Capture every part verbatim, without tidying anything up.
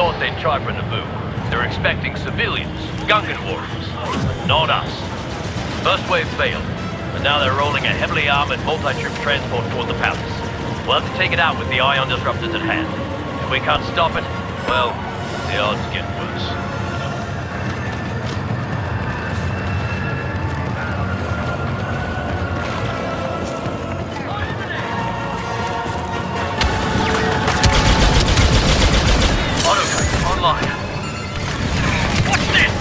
thought they'd try for Naboo. They were expecting civilians, Gungan warriors. Not us. First wave failed, but now they're rolling a heavily armored multi-troop transport toward the palace. We'll have to take it out with the ion disruptors at hand. If we can't stop it, well, the odds get worse. Autogun online. What's this?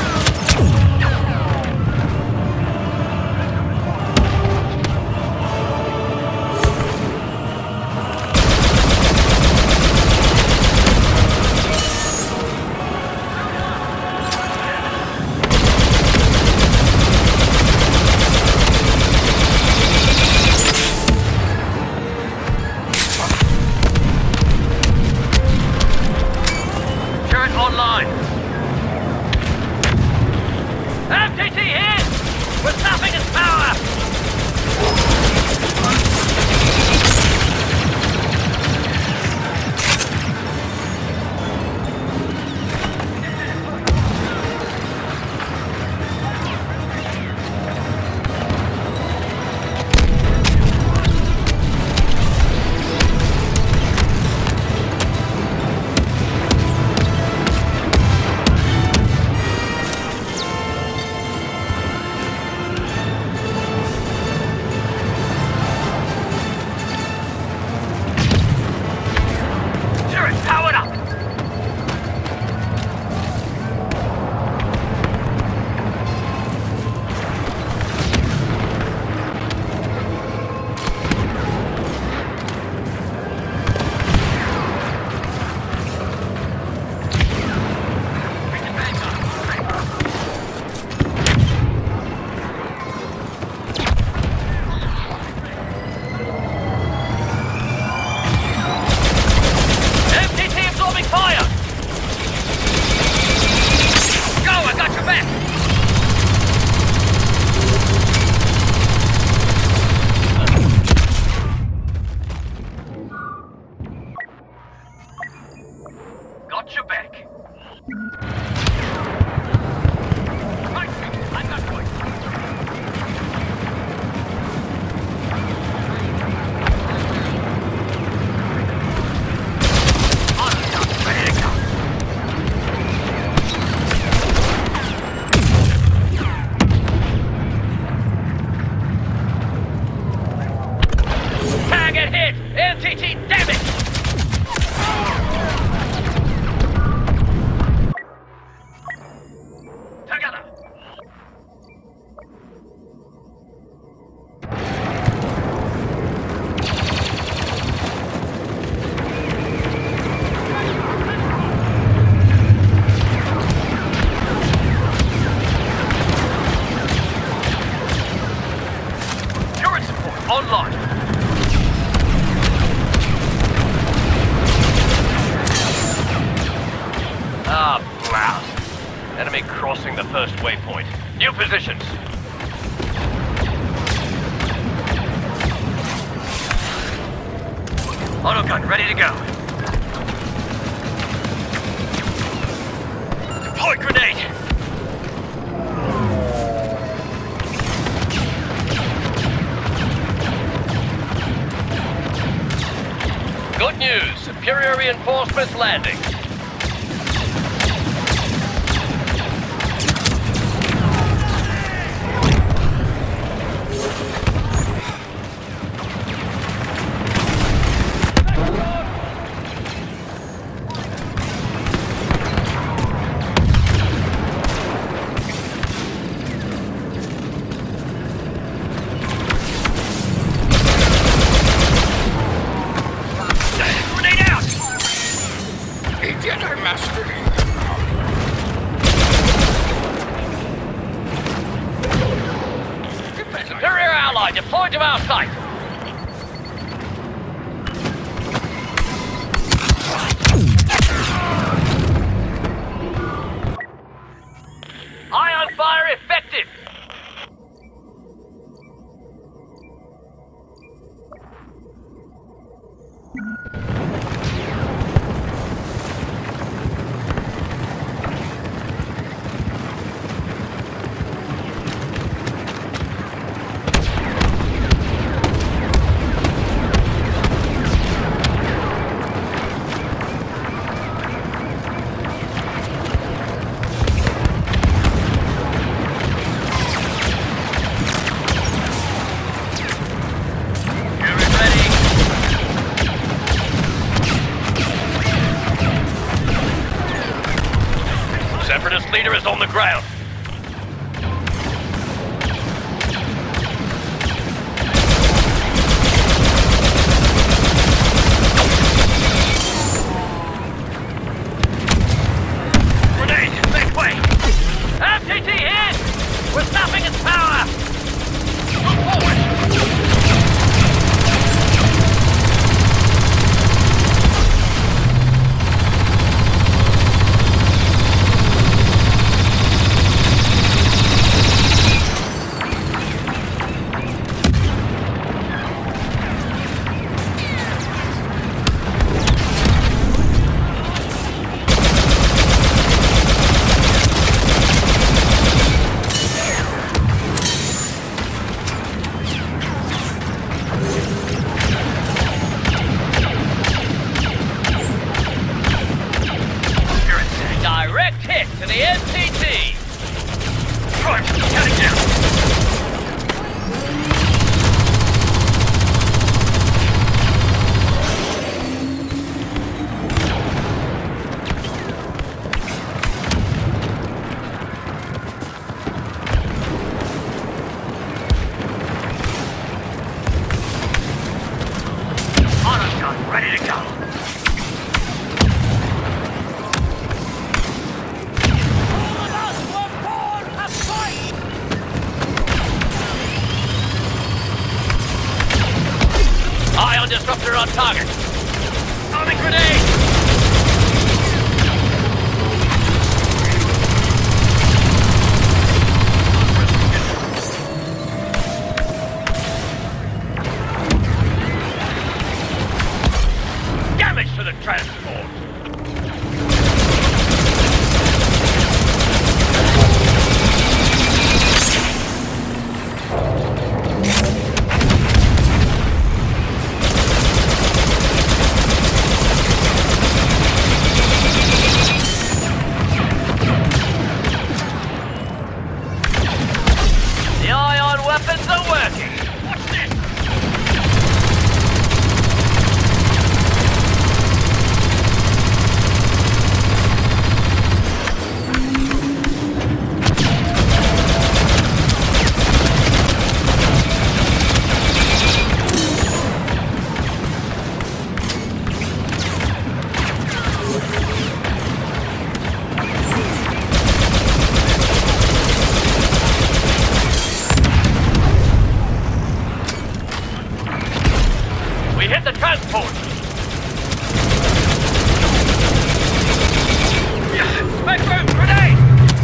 Crossing the first waypoint. New positions. Autogun ready to go. Deploy grenade! Good news. Superior reinforcements landing. Deployed to our site. Ion fire effective. Gear is on the ground. Grenade, make way! M T T hit! We're stopping its power! Move forward! Direct hit to the M T T! Right, counting down. Auto gun ready to go. Ion disruptor on target. Sonic grenade! Damage to the transport. The ion weapons are working! What's this? We hit the transport. Spectrum grenade!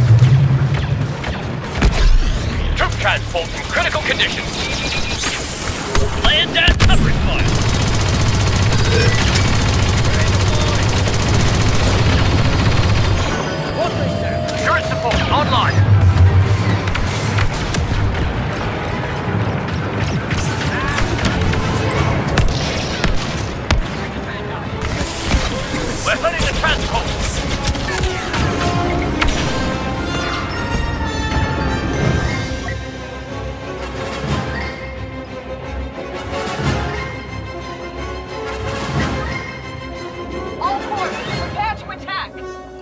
Troop transport in critical condition. Laying down covering fire! Current support online. We're heading to transport. All forces, prepare to attack!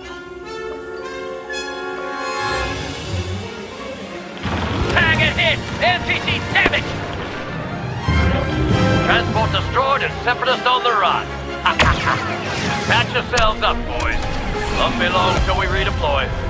Target hit! M T T damage! Transport destroyed and Separatists on the run. Patch yourselves up, boys. Won't be long till we redeploy.